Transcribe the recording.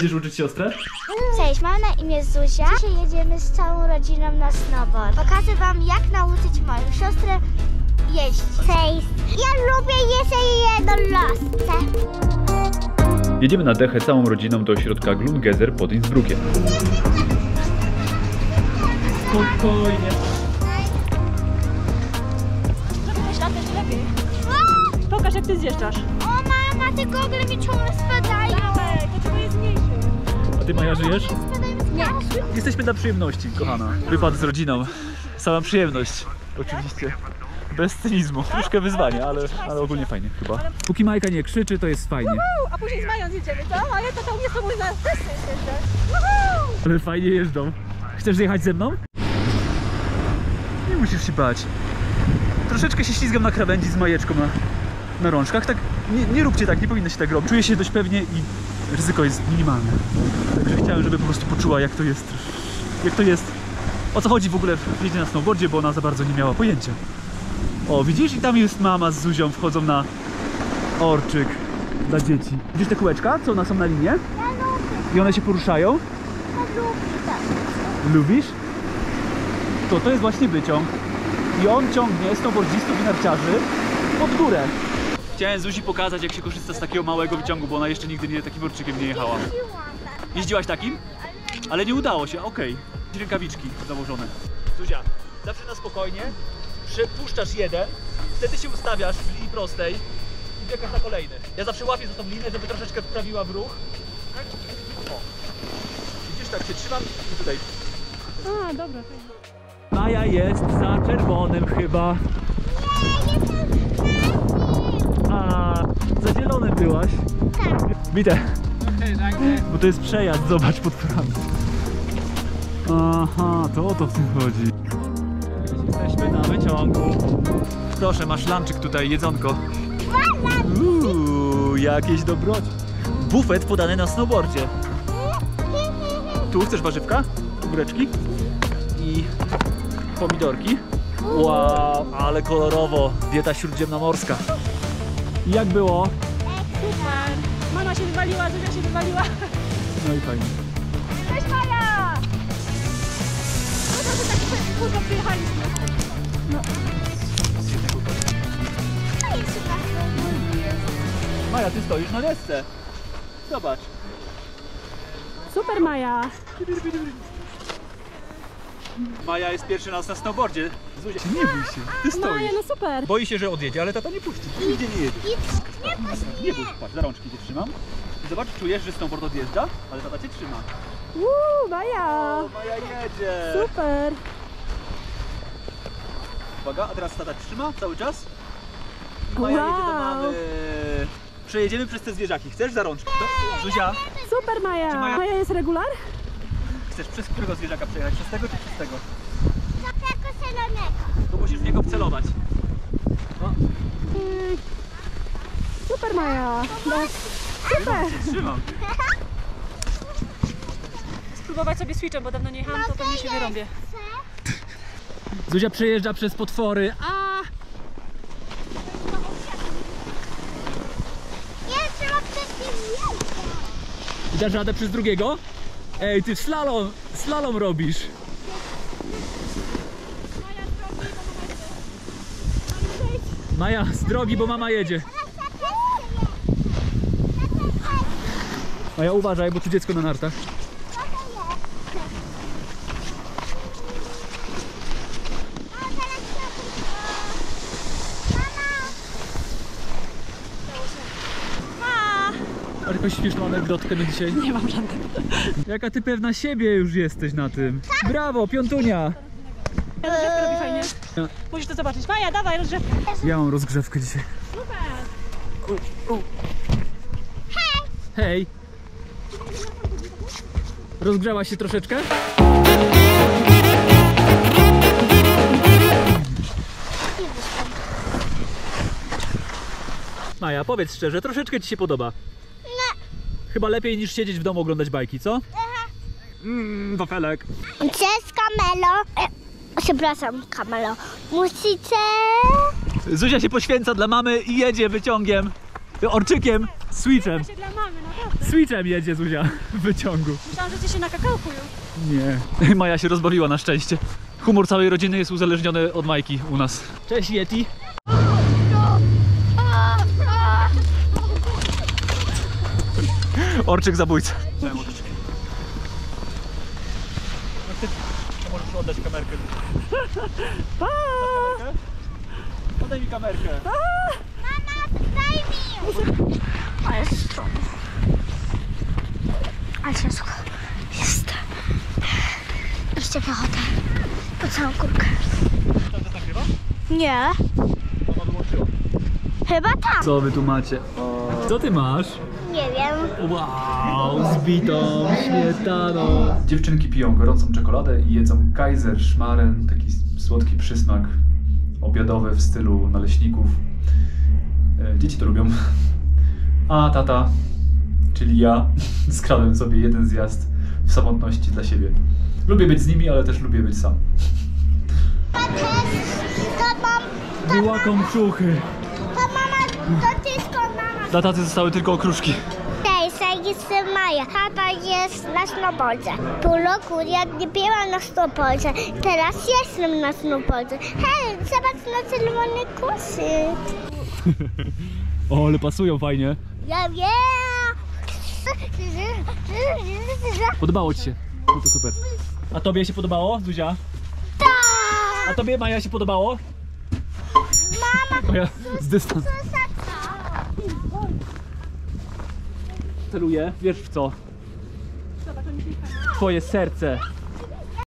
Jedziesz uczyć siostrę? Cześć, mam na imię Zuzia. Dzisiaj jedziemy z całą rodziną na snowboard. Pokażę wam, jak nauczyć moją siostrę jeździć. Cześć. Ja lubię jeździć jedną lasce. Jedziemy na dechę całą rodziną do ośrodka Glungeser pod Innsbruckiem. Spokojnie. Żebyś lat jeszcze lepiej. Pokaż, jak ty zjeżdżasz. O mama, te gogle mi ciągle spadają. To trzeba jest mniejszy. A ty, Maja, żyjesz? Nie. Jesteśmy dla przyjemności, kochana. Wypad z rodziną. Sama przyjemność. Oczywiście. Bez cynizmu. Troszkę wyzwanie, ale ogólnie fajnie chyba. Póki Majka nie krzyczy, to jest fajnie. A później z Mają zjedziemy, co? A ja to umie z tobą na testy zjeżdżać. Ale fajnie jeżdżą. Chcesz jechać ze mną? Nie musisz się bać. Troszeczkę się ślizgam na krawędzi z Majeczką na rączkach. Tak, nie róbcie tak, nie powinno się tak robić. Czuję się dość pewnie i ryzyko jest minimalne. Także chciałem, żeby po prostu poczuła, jak to jest. Jak to jest. O co chodzi w ogóle w jeździe na snowboardzie, bo ona za bardzo nie miała pojęcia. O, widzisz? I tam jest mama z Zuzią, wchodzą na orczyk dla dzieci. Widzisz te kółeczka, co one są na linie? Ja lubię. I one się poruszają? Ja lubię tak. Lubisz? To jest właśnie wyciąg. I on ciągnie snowboardzistów i narciarzy pod górę. Chciałem Zuzi pokazać, jak się korzysta z takiego małego wyciągu, bo ona jeszcze nigdy takim orczykiem nie jechała. Jeździłaś takim? Ale nie udało się, okej. Rękawiczki założone. Zuzia, zawsze na spokojnie. Przepuszczasz jeden, wtedy się ustawiasz w linii prostej i biegasz na kolejny. Ja zawsze łapię za tą linię, żeby troszeczkę wprawiła w ruch. O. Widzisz, tak się trzymam i tutaj. A, dobra. Maja jest za czerwonym chyba. A za zielonym byłaś? Tak. Widzę. Bo to jest przejazd, zobacz pod prami. Aha, to o to w tym chodzi. Jesteśmy na wyciągu. Proszę, masz lunchik tutaj, jedzonko. Jakieś dobroci. Bufet podany na snowboardzie. Tu chcesz warzywka? Góreczki? I pomidorki. Wow, ale kolorowo. Dieta śródziemnomorska. Jak było? Super. Mama się wywaliła, Zuzia się wywaliła. No i fajnie. Cześć Maja! No to, że tak krótko przyjechaliśmy. No. Maja, ty stoisz na desce. Zobacz. Super Maja. Maja jest pierwszy raz na snowboardzie. Zuzia, nie bój się, ty stoisz. Maja, no super. Boi się, że odjedzie, ale tata nie puści. Nigdzie nie jedzie. Nie bój się, patrz, za rączki cię trzymam. I zobacz, czujesz, że snowboard odjeżdża, ale tata cię trzyma. Maja. O, Maja jedzie. Super. Uwaga, a teraz tata trzyma cały czas. I Maja jedzie do mamy. Przejedziemy przez te zwierzaki. Chcesz za rączki? Zuzia, Super Maja. Czy Maja- Maja jest regular? chcesz przez którego zwierzaka przejechać? Przez tego czy przez tego? Do tego zielonego. To musisz w niego wcelować. O, Super Maja. No, super. trzymam. Spróbować sobie switchem, bo dawno nie jechałam, to pewnie się wyrąbię. Zuzia przejeżdża przez potwory. Nie, trzeba wszystkim jeździć. I dasz radę przez drugiego? Ej, ty slalom robisz. Maja, z drogi, bo mama jedzie. Maja, uważaj, bo tu dziecko na nartach. A jakąś śmieszną anegdotkę na dzisiaj? Nie mam żadnego. Jaka ty pewna siebie już jesteś na tym. Brawo, piątunia. Rozgrzewkę robi fajnie. Ja. Musisz to zobaczyć. Maja, dawaj rozgrzewkę. Ja mam rozgrzewkę dzisiaj. Super. Hej! Rozgrzałaś się troszeczkę? Maja, powiedz szczerze, troszeczkę ci się podoba. Nie. Chyba lepiej niż siedzieć w domu oglądać bajki, co? Wafelek. Cześć Kamelo. Przepraszam Kamelo. Musicie... Zuzia się poświęca dla mamy i jedzie wyciągiem, orczykiem Switchem. Ja się dla mamy, naprawdę. Switchem jedzie Zuzia w wyciągu. Myślałam, że ty się na kakałku już. Nie. Maja się rozbawiła na szczęście. Humor całej rodziny jest uzależniony od Majki u nas. Cześć Yeti. Orczyk zabójca. Możesz oddać kamerkę. Pa! Oddaj mi kamerkę. Mama, daj mi! Ale stron. Ale ciężko. Jest. Jeszcze wychodzę. Po całą kurkę. Tam to nagrywa? Nie. Mama wyłączyła. Chyba tak. Co wy tu macie? Co ty masz? Nie wiem. Wow, z bitą śmietaną. Dziewczynki piją gorącą czekoladę i jedzą Kaiser Schmarren, taki słodki przysmak obiadowy w stylu naleśników. Dzieci to lubią. A tata, czyli ja, skradłem sobie jeden zjazd w samotności dla siebie. Lubię być z nimi, ale też lubię być sam. Wyłaką brzuchy. To mama, to tylko mama. Dla taty zostały tylko okruszki. Cześć, jestem Maja. Tata jest na snowboardzie. Pół roku ja nie byłam na snowboardzie. Teraz jestem na snowboardzie. Hej, zobacz na czerwone kusy. O, ale pasują fajnie. Ja wiem. Podobało ci się? No to super. A tobie się podobało, Zuzia? Tak. A tobie, Maja, się podobało? Mama, Maja, z dystansu. Celuję, wiesz w co? Twoje serce.